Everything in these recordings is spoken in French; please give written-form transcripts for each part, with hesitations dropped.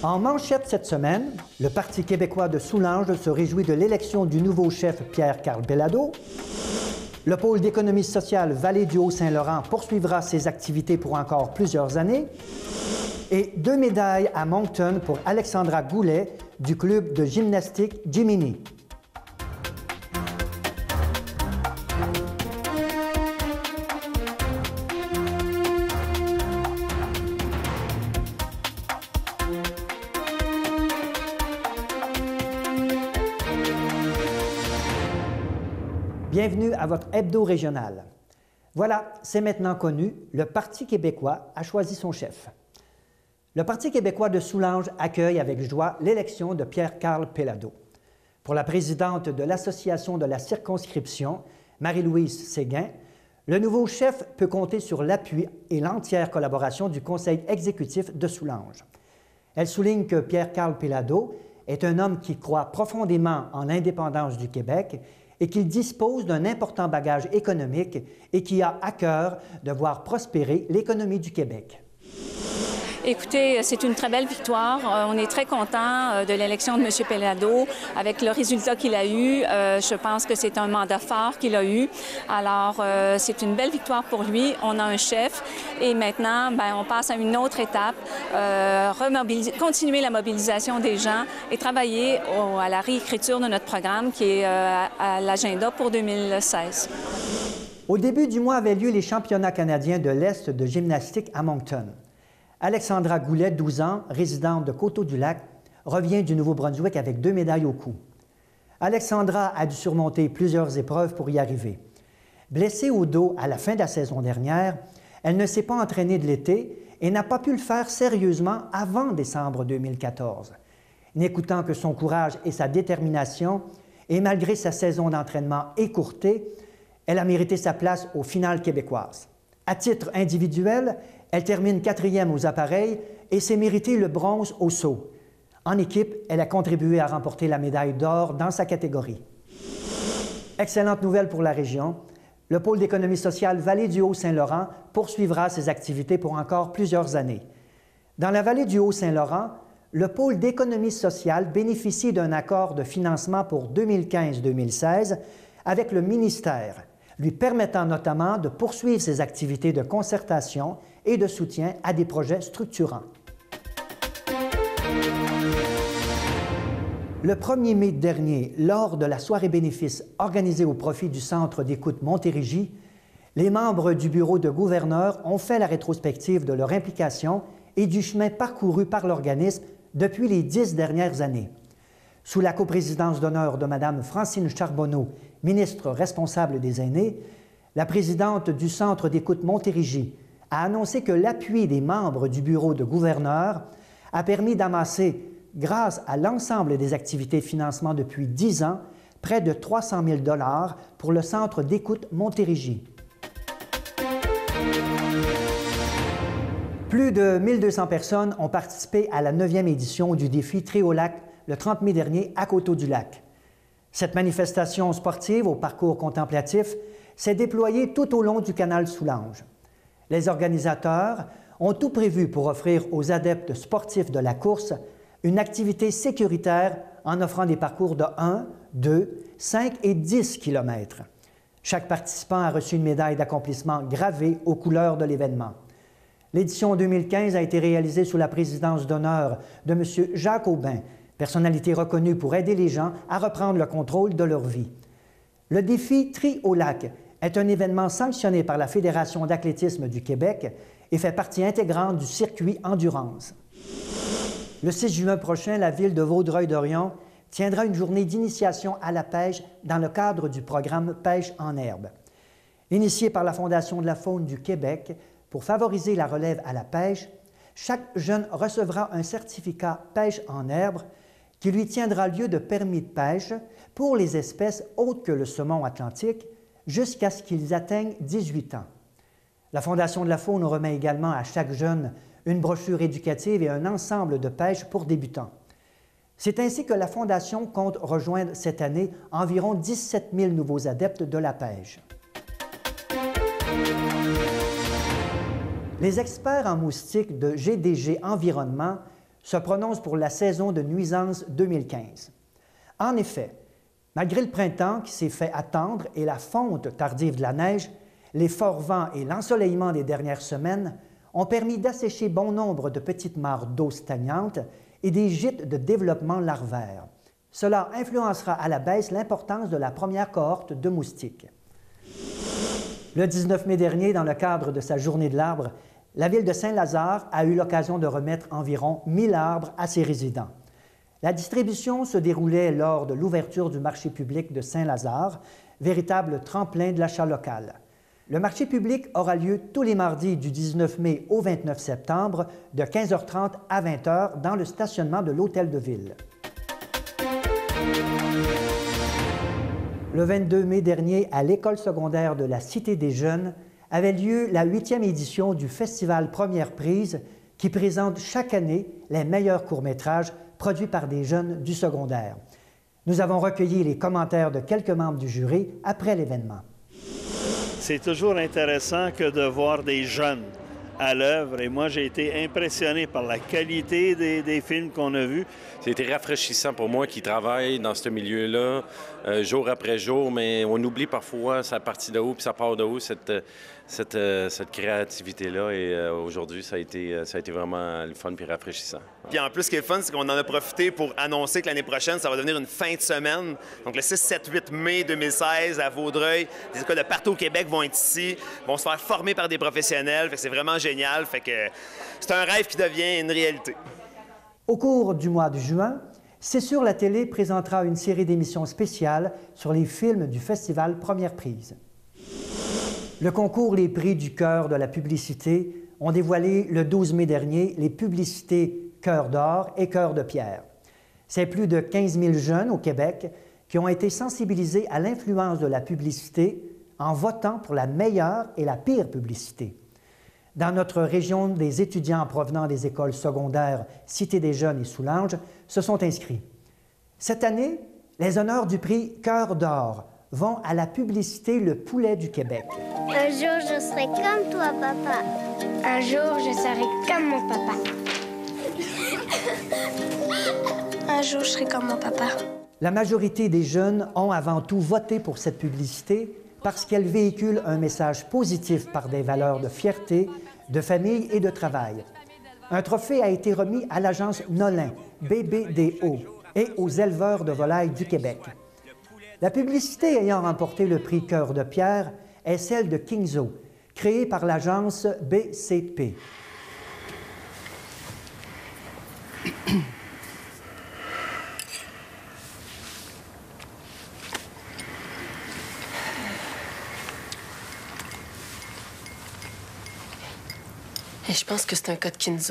En manchette cette semaine, le Parti québécois de Soulanges se réjouit de l'élection du nouveau chef Pierre-Carl Péladeau. Le pôle d'économie sociale Vallée du Haut-Saint-Laurent poursuivra ses activités pour encore plusieurs années. Et 2 médailles à Moncton pour Alexandra Goulet du club de gymnastique Jiminy. Bienvenue à votre hebdo régional. Voilà, c'est maintenant connu, le Parti québécois a choisi son chef. Le Parti québécois de Soulanges accueille avec joie l'élection de Pierre-Carl Péladeau. Pour la présidente de l'Association de la circonscription, Marie-Louise Séguin, le nouveau chef peut compter sur l'appui et l'entière collaboration du Conseil exécutif de Soulanges. Elle souligne que Pierre-Carl Péladeau est un homme qui croit profondément en l'indépendance du Québec et qu'il dispose d'un important bagage économique et qui a à cœur de voir prospérer l'économie du Québec. Écoutez, c'est une très belle victoire. On est très content de l'élection de M. Péladeau avec le résultat qu'il a eu. Je pense que c'est un mandat fort qu'il a eu. Alors, c'est une belle victoire pour lui. On a un chef et maintenant, on passe à une autre étape, continuer la mobilisation des gens et travailler à la réécriture de notre programme qui est à l'agenda pour 2016. Au début du mois avaient lieu les championnats canadiens de l'Est de gymnastique à Moncton. Alexandra Goulet, 12 ans, résidente de Coteau-du-Lac, revient du Nouveau-Brunswick avec 2 médailles au cou. Alexandra a dû surmonter plusieurs épreuves pour y arriver. Blessée au dos à la fin de la saison dernière, elle ne s'est pas entraînée de l'été et n'a pas pu le faire sérieusement avant décembre 2014. N'écoutant que son courage et sa détermination, et malgré sa saison d'entraînement écourtée, elle a mérité sa place aux finales québécoises. À titre individuel, elle termine 4e aux appareils et s'est mérité le bronze au saut. En équipe, elle a contribué à remporter la médaille d'or dans sa catégorie. Excellente nouvelle pour la région. Le pôle d'économie sociale Vallée du Haut-Saint-Laurent poursuivra ses activités pour encore plusieurs années. Dans la Vallée du Haut-Saint-Laurent, le pôle d'économie sociale bénéficie d'un accord de financement pour 2015-2016 avec le ministère, lui permettant notamment de poursuivre ses activités de concertation et de soutien à des projets structurants. Le 1er mai dernier, lors de la soirée bénéfice organisée au profit du Centre d'écoute Montérégie, les membres du bureau de gouverneur ont fait la rétrospective de leur implication et du chemin parcouru par l'organisme depuis les 10 dernières années. Sous la coprésidence d'honneur de Mme Francine Charbonneau, ministre responsable des aînés, la présidente du Centre d'écoute Montérégie a annoncé que l'appui des membres du bureau de gouverneur a permis d'amasser, grâce à l'ensemble des activités de financement depuis 10 ans, près de 300 000 $ pour le Centre d'écoute Montérégie. Plus de 1200 personnes ont participé à la 9e édition du défi Tréolac le 30 mai dernier à Coteau-du-Lac. Cette manifestation sportive au parcours contemplatif s'est déployée tout au long du canal Soulanges. Les organisateurs ont tout prévu pour offrir aux adeptes sportifs de la course une activité sécuritaire en offrant des parcours de 1, 2, 5 et 10 km. Chaque participant a reçu une médaille d'accomplissement gravée aux couleurs de l'événement. L'édition 2015 a été réalisée sous la présidence d'honneur de M. Jacques Aubin, personnalité reconnue pour aider les gens à reprendre le contrôle de leur vie. Le défi Tri au lac est un événement sanctionné par la Fédération d'athlétisme du Québec et fait partie intégrante du circuit Endurance. Le 6 juin prochain, la ville de Vaudreuil-Dorion tiendra une journée d'initiation à la pêche dans le cadre du programme Pêche en herbe. Initié par la Fondation de la faune du Québec pour favoriser la relève à la pêche, chaque jeune recevra un certificat pêche en herbe qui lui tiendra lieu de permis de pêche pour les espèces autres que le saumon atlantique jusqu'à ce qu'ils atteignent 18 ans. La Fondation de la faune remet également à chaque jeune une brochure éducative et un ensemble de pêche pour débutants. C'est ainsi que la Fondation compte rejoindre cette année environ 17 000 nouveaux adeptes de la pêche. Les experts en moustiques de GDG Environnement se prononce pour la saison de nuisances 2015. En effet, malgré le printemps qui s'est fait attendre et la fonte tardive de la neige, les forts vents et l'ensoleillement des dernières semaines ont permis d'assécher bon nombre de petites mares d'eau stagnantes et des gîtes de développement larvaire. Cela influencera à la baisse l'importance de la première cohorte de moustiques. Le 19 mai dernier, dans le cadre de sa journée de l'arbre, la ville de Saint-Lazare a eu l'occasion de remettre environ 1000 arbres à ses résidents. La distribution se déroulait lors de l'ouverture du marché public de Saint-Lazare, véritable tremplin de l'achat local. Le marché public aura lieu tous les mardis du 19 mai au 29 septembre, de 15h30 à 20h dans le stationnement de l'Hôtel de Ville. Le 22 mai dernier, à l'école secondaire de la Cité des Jeunes, avait lieu la 8e édition du Festival Première Prise qui présente chaque année les meilleurs courts-métrages produits par des jeunes du secondaire. Nous avons recueilli les commentaires de quelques membres du jury après l'événement. C'est toujours intéressant que de voir des jeunes à l'œuvre et moi j'ai été impressionné par la qualité des films qu'on a vus. C'était rafraîchissant pour moi qui travaille dans ce milieu-là jour après jour, mais on oublie parfois sa partie de haut puis ça part de haut, cette créativité-là. Et aujourd'hui, ça a été vraiment le fun puis rafraîchissant. Puis en plus, ce qui est fun, c'est qu'on en a profité pour annoncer que l'année prochaine, ça va devenir une fin de semaine. Donc le 6, 7, 8 mai 2016 à Vaudreuil, des écoles de partout au Québec vont être ici, vont se faire former par des professionnels. Fait que c'est vraiment génial. Fait que c'est un rêve qui devient une réalité. Au cours du mois de juin, C'est sûr la télé présentera une série d'émissions spéciales sur les films du festival Première Prise. Le concours Les Prix du cœur de la publicité ont dévoilé le 12 mai dernier les publicités Cœur d'or et Cœur de pierre. C'est plus de 15 000 jeunes au Québec qui ont été sensibilisés à l'influence de la publicité en votant pour la meilleure et la pire publicité. Dans notre région, des étudiants provenant des écoles secondaires Cité des Jeunes et Soulanges se sont inscrits. Cette année, les honneurs du prix Cœur d'or vont à la publicité Le Poulet du Québec. Un jour, je serai comme toi, papa. Un jour, je serai comme mon papa. Un jour, je serai comme mon papa. La majorité des jeunes ont avant tout voté pour cette publicité parce qu'elle véhicule un message positif par des valeurs de fierté, de famille et de travail. Un trophée a été remis à l'agence Nolin, BBDO, et aux éleveurs de volailles du Québec. La publicité ayant remporté le prix Cœur de pierre est celle de Kingzo, créée par l'agence BCP. Et je pense que c'est un cas de Kinzo.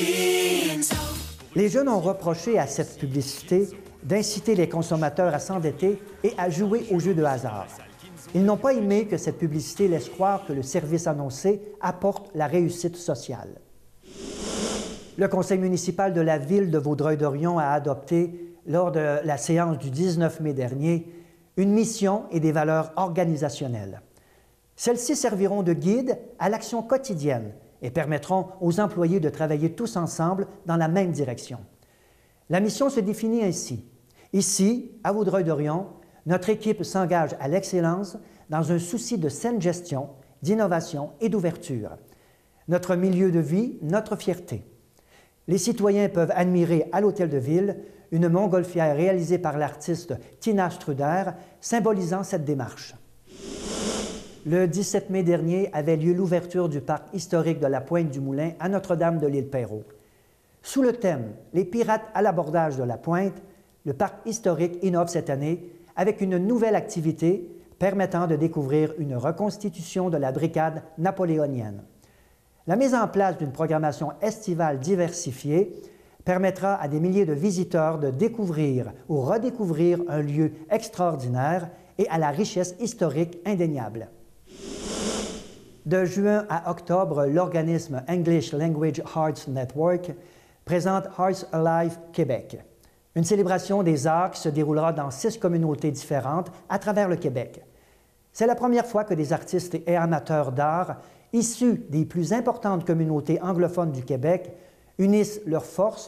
Les jeunes ont reproché à cette publicité d'inciter les consommateurs à s'endetter et à jouer aux jeux de hasard. Ils n'ont pas aimé que cette publicité laisse croire que le service annoncé apporte la réussite sociale. Le conseil municipal de la ville de Vaudreuil-Dorion a adopté, lors de la séance du 19 mai dernier, une mission et des valeurs organisationnelles. Celles-ci serviront de guide à l'action quotidienne et permettront aux employés de travailler tous ensemble dans la même direction. La mission se définit ainsi. Ici, à Vaudreuil-Dorion, notre équipe s'engage à l'excellence dans un souci de saine gestion, d'innovation et d'ouverture. Notre milieu de vie, notre fierté. Les citoyens peuvent admirer à l'Hôtel de Ville une montgolfière réalisée par l'artiste Tina Struder, symbolisant cette démarche. Le 17 mai dernier avait lieu l'ouverture du parc historique de la Pointe-du-Moulin à Notre-Dame de l'Île-Perrot. Sous le thème « Les pirates à l'abordage de la Pointe », le parc historique innove cette année avec une nouvelle activité permettant de découvrir une reconstitution de la brigade napoléonienne. La mise en place d'une programmation estivale diversifiée permettra à des milliers de visiteurs de découvrir ou redécouvrir un lieu extraordinaire et à la richesse historique indéniable. De juin à octobre, l'organisme English Language Arts Network présente Arts Alive Québec, une célébration des arts qui se déroulera dans 6 communautés différentes à travers le Québec. C'est la première fois que des artistes et amateurs d'art issus des plus importantes communautés anglophones du Québec unissent leurs forces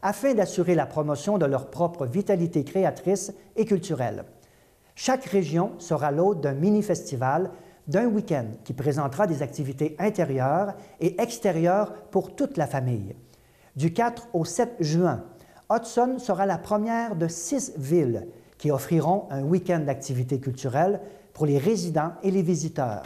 afin d'assurer la promotion de leur propre vitalité créatrice et culturelle. Chaque région sera l'hôte d'un mini-festival d'un week-end qui présentera des activités intérieures et extérieures pour toute la famille. Du 4 au 7 juin, Hudson sera la première de 6 villes qui offriront un week-end d'activités culturelles pour les résidents et les visiteurs.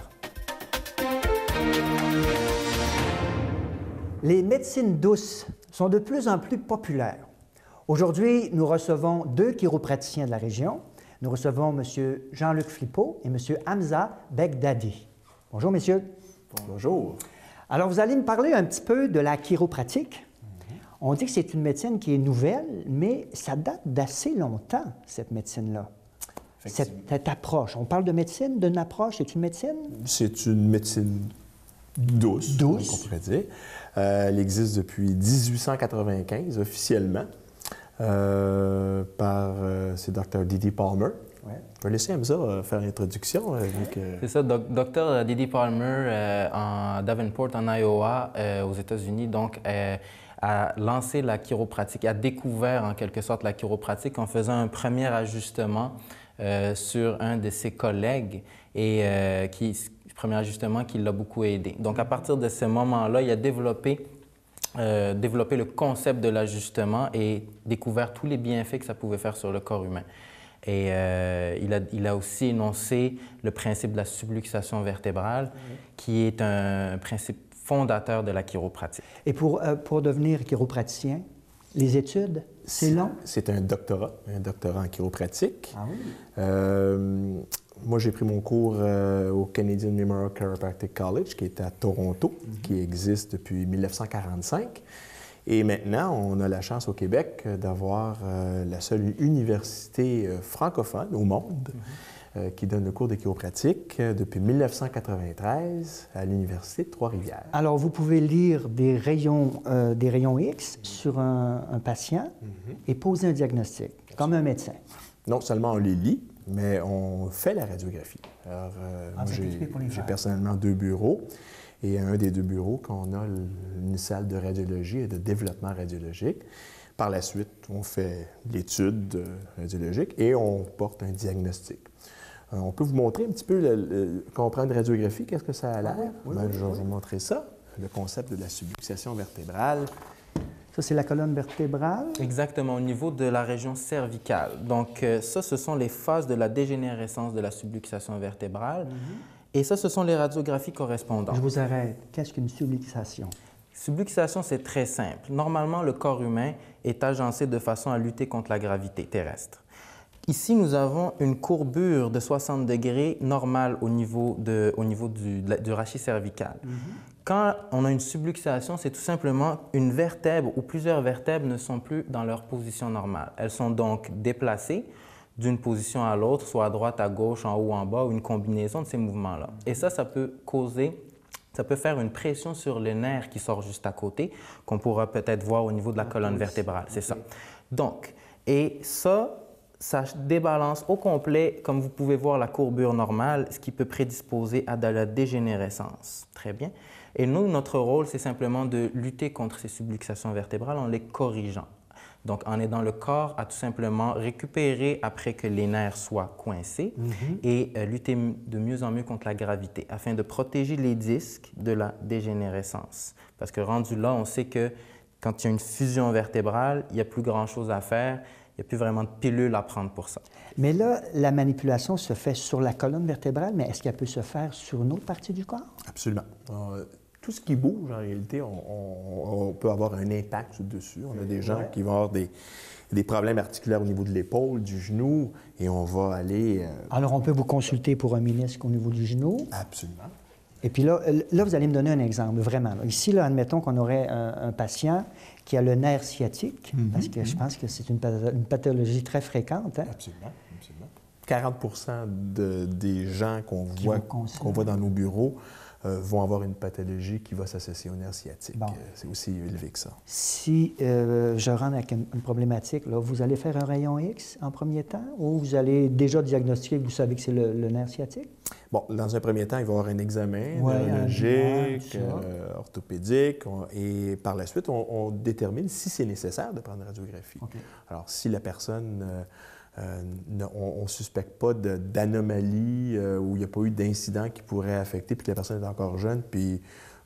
Les médecines douces sont de plus en plus populaires. Aujourd'hui, nous recevons 2 chiropraticiens de la région. Nous recevons M. Jean-Luc Flippo et M. Hamza Begdadi. Bonjour, messieurs. Bonjour. Alors, vous allez me parler un petit peu de la chiropratique. On dit que c'est une médecine qui est nouvelle, mais ça date d'assez longtemps, cette médecine-là. Cette approche. On parle de médecine, d'une approche. C'est une médecine? C'est une médecine douce, on pourrait dire. Elle existe depuis 1895, officiellement, par c'est Dr. Didi Palmer. Ouais. Je vais laisser Hamza faire l'introduction. C'est ça, Dr. Didi Palmer, en Davenport, en Iowa, aux États-Unis, donc, a lancé la chiropratique, a découvert en quelque sorte la chiropratique en faisant un premier ajustement sur un de ses collègues et premier ajustement qui l'a beaucoup aidé. Donc, à partir de ce moment-là, il a développé le concept de l'ajustement et découvert tous les bienfaits que ça pouvait faire sur le corps humain. Et il a aussi énoncé le principe de la subluxation vertébrale, qui est un principe fondateur de la chiropratique. Et pour devenir chiropraticien, les études, c'est long? C'est un doctorat en chiropratique. Ah oui? Moi, j'ai pris mon cours au Canadian Memorial Chiropractic College, qui est à Toronto, qui existe depuis 1945. Et maintenant, on a la chance au Québec d'avoir la seule université francophone au monde qui donne le cours de chiropratique depuis 1993 à l'Université de Trois-Rivières. Alors, vous pouvez lire des rayons X sur un patient et poser un diagnostic, comme un médecin. Non seulement on les lit, mais on fait la radiographie. Alors, moi, j'ai personnellement 2 bureaux. Et un des 2 bureaux qu'on a, une salle de radiologie et de développement radiologique. Par la suite, on fait l'étude radiologique et on porte un diagnostic. On peut vous montrer un petit peu, quand on prend une radiographie, qu'est-ce que ça a l'air? Je vais vous montrer ça, le concept de la subluxation vertébrale. Ça, c'est la colonne vertébrale? Exactement, au niveau de la région cervicale. Donc, ça, ce sont les phases de la dégénérescence de la subluxation vertébrale. Et ça, ce sont les radiographies correspondantes. Je vous arrête. Qu'est-ce qu'une subluxation? Subluxation, c'est très simple. Normalement, le corps humain est agencé de façon à lutter contre la gravité terrestre. Ici, nous avons une courbure de 60 degrés normale au niveau du rachis cervical. Quand on a une subluxation, c'est tout simplement une vertèbre ou plusieurs vertèbres ne sont plus dans leur position normale. Elles sont donc déplacées d'une position à l'autre, soit à droite, à gauche, en haut, en bas, ou une combinaison de ces mouvements-là. Et ça peut faire une pression sur le nerf qui sort juste à côté, qu'on pourra peut-être voir au niveau de la colonne vertébrale, c'est ça. Donc, et ça débalance au complet, comme vous pouvez voir la courbure normale, ce qui peut prédisposer à de la dégénérescence. Très bien. Et nous, notre rôle, c'est simplement de lutter contre ces subluxations vertébrales en les corrigeant. Donc, en aidant le corps à tout simplement récupérer après que les nerfs soient coincés et lutter de mieux en mieux contre la gravité afin de protéger les disques de la dégénérescence. Parce que rendu là, on sait que quand il y a une fusion vertébrale, il n'y a plus grand-chose à faire, il n'y a plus vraiment de pilule à prendre pour ça. Mais là, la manipulation se fait sur la colonne vertébrale, mais est-ce qu'elle peut se faire sur une autre partie du corps? Absolument. Tout ce qui bouge, en réalité, on peut avoir un impact dessus. On a des gens qui vont avoir des problèmes articulaires au niveau de l'épaule, du genou, et on va aller... Alors, on peut vous consulter pour un ménisque au niveau du genou? Absolument. Et puis là, vous allez me donner un exemple, vraiment. Ici, là, admettons qu'on aurait un patient qui a le nerf sciatique, parce que je pense que c'est une pathologie très fréquente. Hein? Absolument, absolument. 40 des gens qu'on voit dans nos bureaux vont avoir une pathologie qui va s'associer au nerf sciatique. Bon. C'est aussi élevé que ça. Si je rentre avec une problématique, là, vous allez faire un rayon X en premier temps ou vous allez déjà diagnostiquer que vous savez que c'est le nerf sciatique? Bon, dans un premier temps, il va y avoir un examen neurologique, orthopédique, et par la suite, on détermine si c'est nécessaire de prendre une radiographie. Okay. Alors, si la personne, on ne suspecte pas d'anomalie ou il n'y a pas eu d'incident qui pourrait affecter, puis que la personne est encore jeune, puis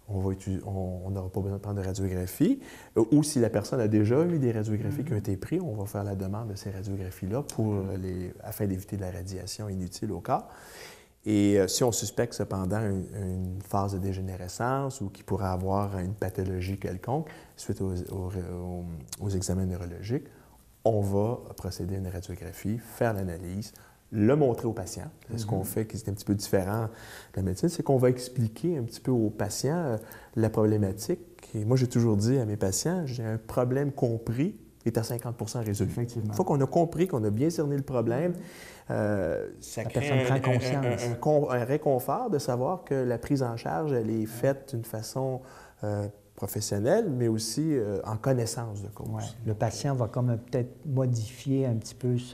on n'aura pas besoin de prendre de radiographie, ou si la personne a déjà eu des radiographies qui ont été prises, on va faire la demande de ces radiographies-là afin d'éviter de la radiation inutile au corps. Et si on suspecte cependant une phase de dégénérescence ou qu'il pourrait avoir une pathologie quelconque suite aux examens neurologiques, on va procéder à une radiographie, faire l'analyse, le montrer au patient. Ce qu'on fait qui est un petit peu différent de la médecine, c'est qu'on va expliquer un petit peu au patient la problématique. Et moi, j'ai toujours dit à mes patients, j'ai un problème compris est à 50 résolu. Effectivement. Une fois qu'on a compris, qu'on a bien cerné le problème, ça crée prend conscience. un réconfort de savoir que la prise en charge, elle est faite d'une façon professionnelle, mais aussi en connaissance de cause. Ouais. Le patient va comme peut-être modifier un petit peu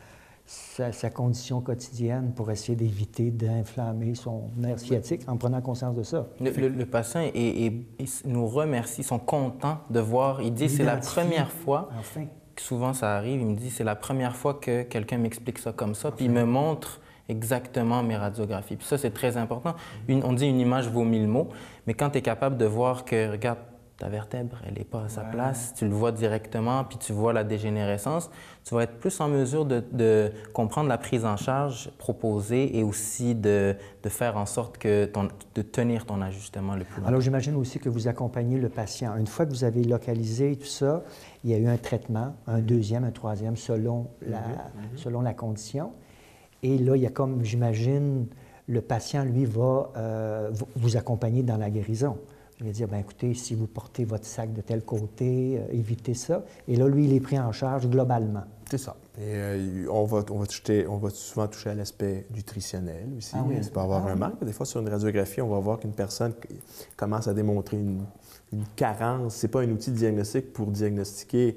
sa condition quotidienne pour essayer d'éviter d'inflammer son nerf sciatique en prenant conscience de ça. Le patient nous remercie, ils sont contents de voir, il dit c'est la première fois, enfin. Souvent ça arrive, il me dit c'est la première fois que quelqu'un m'explique ça comme ça, puis il me montre exactement mes radiographies. Puis ça, c'est très important. On dit une image vaut 1000 mots, mais quand tu es capable de voir que, regarde, ta vertèbre, elle n'est pas à sa place, tu le vois directement, puis tu vois la dégénérescence, tu vas être plus en mesure de comprendre la prise en charge proposée et aussi de faire en sorte de tenir ton ajustement le plus longtemps. Alors, j'imagine aussi que vous accompagnez le patient. Une fois que vous avez localisé tout ça, il y a eu un traitement, un deuxième, un troisième, selon la condition. Et là, il y a comme, j'imagine, le patient, lui, va vous accompagner dans la guérison. Je vais dire, bien écoutez, si vous portez votre sac de tel côté, évitez ça. Et là, lui, il est pris en charge globalement. C'est ça. Et on va souvent toucher à l'aspect nutritionnel aussi. Ah oui. Il peut y avoir un manque. Des fois, sur une radiographie, on va voir qu'une personne commence à démontrer une carence. Ce n'est pas un outil de diagnostic pour diagnostiquer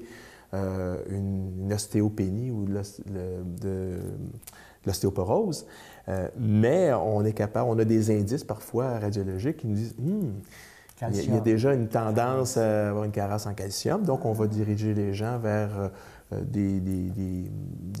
une ostéopénie ou de l'ostéoporose, mais on est capable, on a des indices parfois radiologiques qui nous disent il y a déjà une tendance à avoir une carence en calcium, donc on va diriger les gens vers des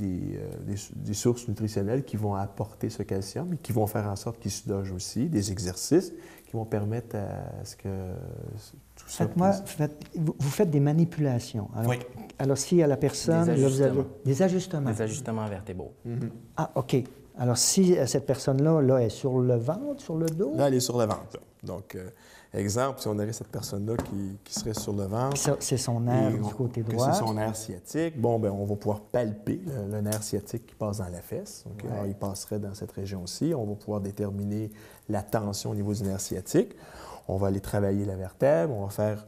sources nutritionnelles qui vont apporter ce calcium et qui vont faire en sorte qu'ils se logent aussi, des exercices qui vont permettre à ce que tout ça vous faites des manipulations. Alors, oui. Alors, si à la personne... Des ajustements. Là, vous avez des ajustements. Des ajustements vertébraux. Ah, OK. Alors, si cette personne-là est sur le ventre, sur le dos? Là, elle est sur le ventre. Donc, exemple, si on avait cette personne-là qui serait sur le ventre... C'est son nerf du côté droit. C'est son nerf sciatique. Bon, bien, on va pouvoir palper le nerf sciatique qui passe dans la fesse. Okay? Ouais. Alors, il passerait dans cette région-ci. On va pouvoir déterminer la tension au niveau du nerf sciatique. On va aller travailler la vertèbre. On va faire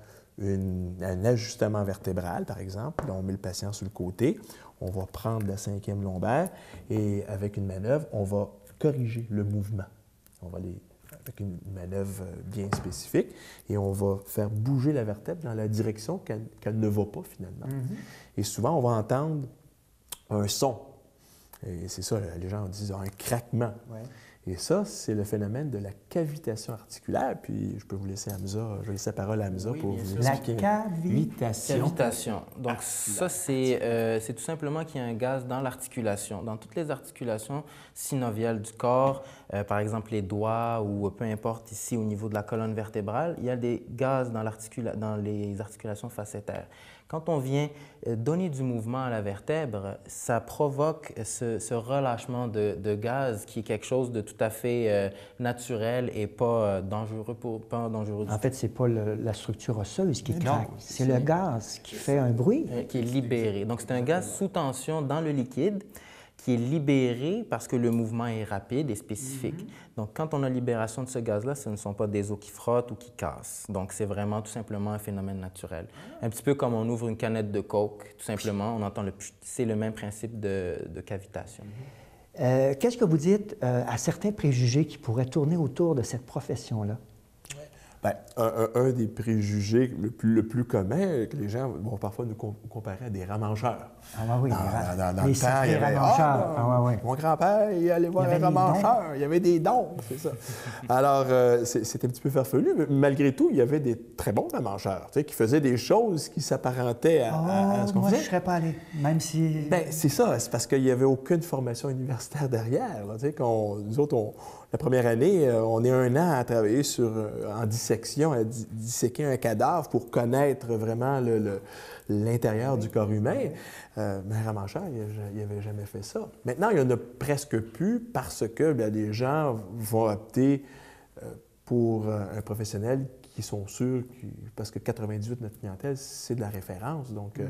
un ajustement vertébral, par exemple. Là, on met le patient sur le côté. On va prendre la 5e lombaire et avec une manœuvre, on va corriger le mouvement. On va aller avec une manœuvre bien spécifique et on va faire bouger la vertèbre dans la direction qu'elle ne va pas finalement. Et souvent, on va entendre un son. Et c'est ça, les gens disent un craquement. Ouais. Et ça, c'est le phénomène de la cavitation articulaire. Puis je peux vous laisser Hamza, je vais laisser la parole à Hamza pour vous expliquer. La cavitation. Donc ça, c'est tout simplement qu'il y a un gaz dans l'articulation. Dans toutes les articulations synoviales du corps, par exemple les doigts ou peu importe ici au niveau de la colonne vertébrale, il y a des gaz dans les articulations facétaires. Quand on vient donner du mouvement à la vertèbre, ça provoque ce relâchement de gaz qui est quelque chose de tout à fait naturel et pas dangereux En fait, ce n'est pas la structure osseuse qui craque, c'est le gaz qui fait un bruit. Qui est libéré. Donc, c'est un gaz sous tension dans le liquide qui est libéré parce que le mouvement est rapide et spécifique. Donc, quand on a libération de ce gaz-là, ce ne sont pas des os qui frottent ou qui cassent. Donc, c'est vraiment tout simplement un phénomène naturel. Un petit peu comme on ouvre une canette de Coke, tout simplement, on entend c'est le même principe de cavitation. Qu'est-ce que vous dites à certains préjugés qui pourraient tourner autour de cette profession-là? Bien, un des préjugés le plus commun que les gens vont parfois nous comparer à des ramancheurs. Ah oui, dans le temps, il y avait mon grand-père, il allait voir un ramancheur, il y avait des dons, c'est ça. Alors, c'était un petit peu farfelu, mais malgré tout, il y avait des très bons ramancheurs, tu sais, qui faisaient des choses qui s'apparentaient à ce qu'on faisait. Moi, je ne serais pas allé, même si... Bien, c'est ça, c'est parce qu'il n'y avait aucune formation universitaire derrière. Là, tu sais, nous autres, la première année, on est 1 an à travailler en dissection, à disséquer un cadavre pour connaître vraiment l'intérieur du corps humain. Mais un ramancheur, il n'avait jamais fait ça. Maintenant, il n'y en a presque plus parce que les gens vont opter pour un professionnel qui sont sûrs, parce que 98 de notre clientèle, c'est de la référence. Donc,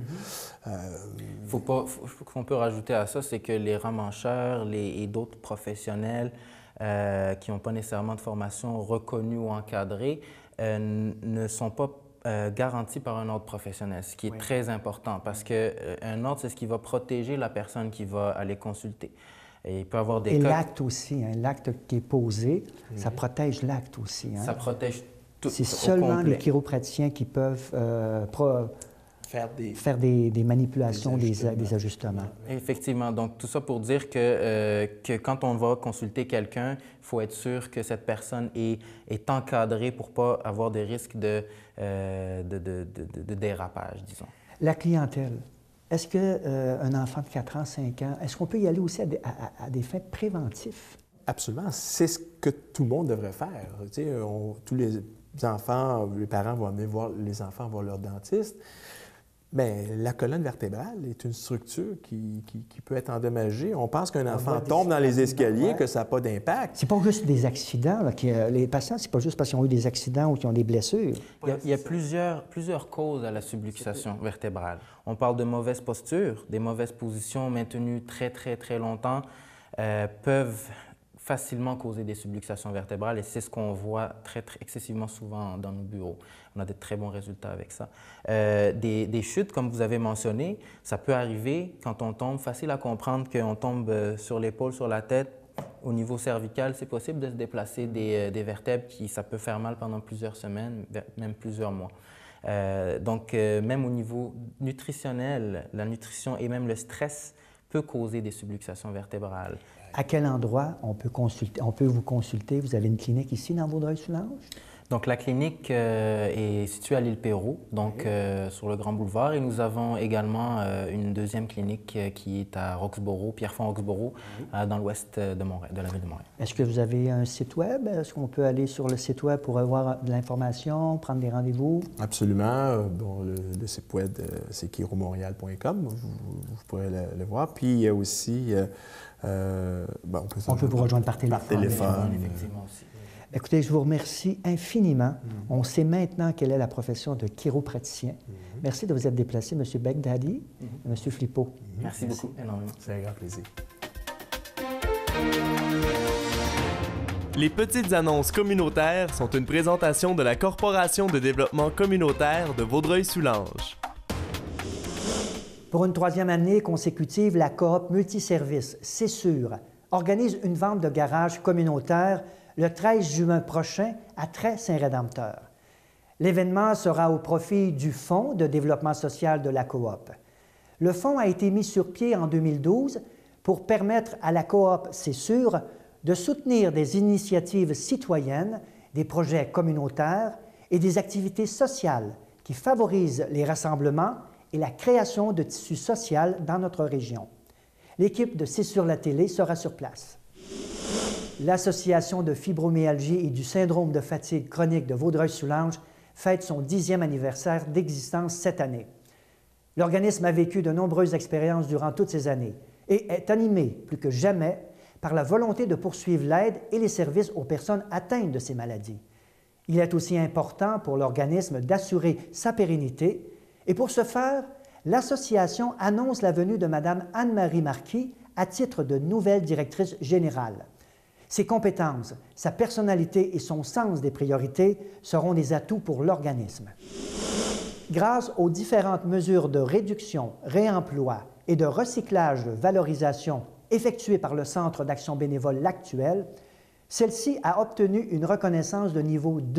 qu'on peut rajouter à ça, c'est que les ramancheurs et d'autres professionnels qui n'ont pas nécessairement de formation reconnue ou encadrée ne sont pas garantis par un ordre professionnel, ce qui est très important parce qu'un ordre, c'est ce qui va protéger la personne qui va aller consulter. Et il peut y avoir des cas... l'acte aussi, hein, l'acte qui est posé, ça protège l'acte aussi. Hein. Ça protège tout. C'est seulement les chiropraticiens qui peuvent faire des manipulations, des ajustements. Effectivement. Donc, tout ça pour dire que quand on va consulter quelqu'un, il faut être sûr que cette personne est encadrée pour ne pas avoir des risques de dérapage, disons. La clientèle. Est-ce qu'un enfant de 4 ans, 5 ans, est-ce qu'on peut y aller aussi à des fins préventives? Absolument. C'est ce que tout le monde devrait faire. Tu sais, tous les enfants, les parents vont amener voir les enfants voir leur dentiste. Bien, la colonne vertébrale est une structure qui peut être endommagée. On pense qu'un enfant tombe dans les escaliers, que ça n'a pas d'impact. C'est pas juste des accidents. Là, les patients, c'est pas juste parce qu'ils ont eu des accidents ou qu'ils ont des blessures. Il y a plusieurs causes à la subluxation vertébrale. On parle de mauvaise posture, des mauvaises positions maintenues très, très, très longtemps peuvent facilement causer des subluxations vertébrales et c'est ce qu'on voit excessivement souvent dans nos bureaux. On a de très bons résultats avec ça. Des chutes, comme vous avez mentionné, ça peut arriver quand on tombe. Facile à comprendre qu'on tombe sur l'épaule, sur la tête. Au niveau cervical, c'est possible de se déplacer des vertèbres ça peut faire mal pendant plusieurs semaines, même plusieurs mois. Donc, même au niveau nutritionnel, la nutrition et même le stress peut causer des subluxations vertébrales. À quel endroit on peut vous consulter? Vous avez une clinique ici dans Vaudreuil-Soulanges? Donc, la clinique est située à l'île Perrot, donc sur le Grand Boulevard. Et nous avons également une deuxième clinique qui est à Roxboro, Pierrefonds-Roxboro, dans l'ouest de la ville de Montréal. Est-ce que vous avez un site web? Est-ce qu'on peut aller sur le site web pour avoir de l'information, prendre des rendez-vous? Absolument. Bon, le site web, c'est chiromontréal.com. Vous pourrez le voir. Puis, il y a aussi... on peut vous rejoindre par téléphone. Effectivement aussi. Écoutez, je vous remercie infiniment. On sait maintenant quelle est la profession de chiropraticien. Merci de vous être déplacé, M. Begdadi et M. Flippo. Merci beaucoup, énormément. C'est un grand plaisir. Les petites annonces communautaires sont une présentation de la Corporation de développement communautaire de Vaudreuil-Soulanges. Pour une 3e année consécutive, la coop multiservice C'est sûr organise une vente de garage communautaire le 13 juin prochain à Trais-Saint-Rédempteur. L'événement sera au profit du Fonds de développement social de la coop. Le fonds a été mis sur pied en 2012 pour permettre à la coop C'est sûr de soutenir des initiatives citoyennes, des projets communautaires et des activités sociales qui favorisent les rassemblements et la création de tissu social dans notre région. L'équipe de C'est sur la télé sera sur place. L'Association de fibromyalgie et du syndrome de fatigue chronique de Vaudreuil-Soulanges fête son 10e anniversaire d'existence cette année. L'organisme a vécu de nombreuses expériences durant toutes ces années et est animé plus que jamais par la volonté de poursuivre l'aide et les services aux personnes atteintes de ces maladies. Il est aussi important pour l'organisme d'assurer sa pérennité et pour ce faire, l'association annonce la venue de Mme Anne-Marie Marquis à titre de nouvelle directrice générale. Ses compétences, sa personnalité et son sens des priorités seront des atouts pour l'organisme. Grâce aux différentes mesures de réduction, réemploi et de recyclage de valorisation effectuées par le Centre d'action bénévole L'Actuel, celle-ci a obtenu une reconnaissance de niveau 2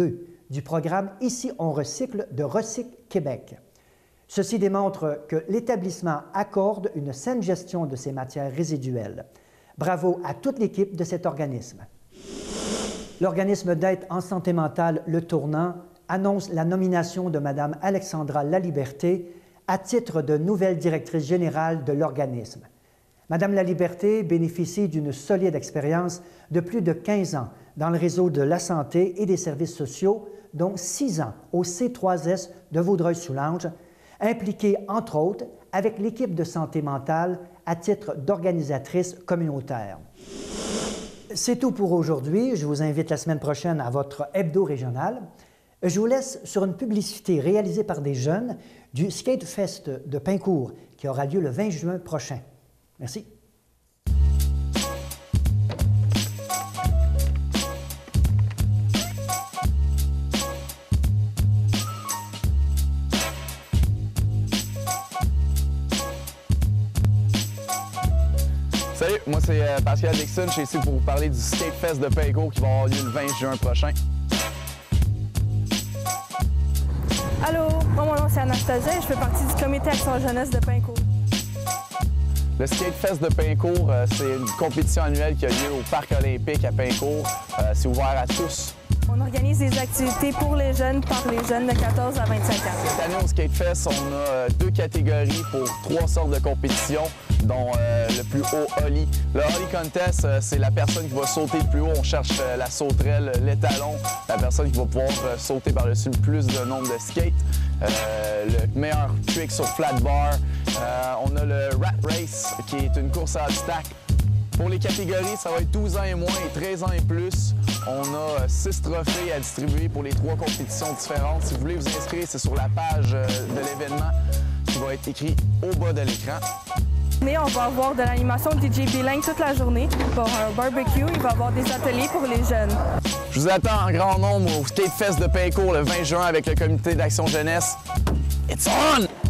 du programme Ici on recycle de Recycle Québec. Ceci démontre que l'établissement accorde une saine gestion de ces matières résiduelles. Bravo à toute l'équipe de cet organisme. L'organisme d'aide en santé mentale Le Tournant annonce la nomination de Mme Alexandra Laliberté à titre de nouvelle directrice générale de l'organisme. Mme Laliberté bénéficie d'une solide expérience de plus de 15 ans dans le réseau de la santé et des services sociaux, dont 6 ans au C3S de Vaudreuil-Soulanges, impliquée entre autres avec l'équipe de santé mentale à titre d'organisatrice communautaire. C'est tout pour aujourd'hui. Je vous invite la semaine prochaine à votre hebdo régional. Je vous laisse sur une publicité réalisée par des jeunes du Skate Fest de Pincourt qui aura lieu le 20 juin prochain. Merci. Salut, moi c'est Pascal Dixon, je suis ici pour vous parler du Skate Fest de Pincourt qui va avoir lieu le 20 juin prochain. Allô, moi mon nom c'est Anastasia et je fais partie du comité Action Jeunesse de Pincourt. Le Skate Fest de Pincourt, c'est une compétition annuelle qui a lieu au Parc olympique à Pincourt. C'est ouvert à tous. On organise des activités pour les jeunes, par les jeunes de 14 à 25 ans. Cette année au Skate Fest, on a 2 catégories pour 3 sortes de compétitions, dont le plus haut Ollie. Le Ollie Contest, c'est la personne qui va sauter le plus haut. On cherche la sauterelle, l'étalon, la personne qui va pouvoir sauter par-dessus le plus de nombre de skates. Le meilleur trick sur flat bar. On a le Rat Race, qui est une course à obstacles. Pour les catégories, ça va être 12 ans et moins et 13 ans et plus. On a 6 trophées à distribuer pour les 3 compétitions différentes. Si vous voulez vous inscrire, c'est sur la page de l'événement qui va être écrit au bas de l'écran. Mais on va avoir de l'animation DJ Bilingue toute la journée. Pour un barbecue, il va y avoir des ateliers pour les jeunes. Je vous attends en grand nombre au Skate Fest de Pincourt le 20 juin avec le comité d'Action Jeunesse. It's on!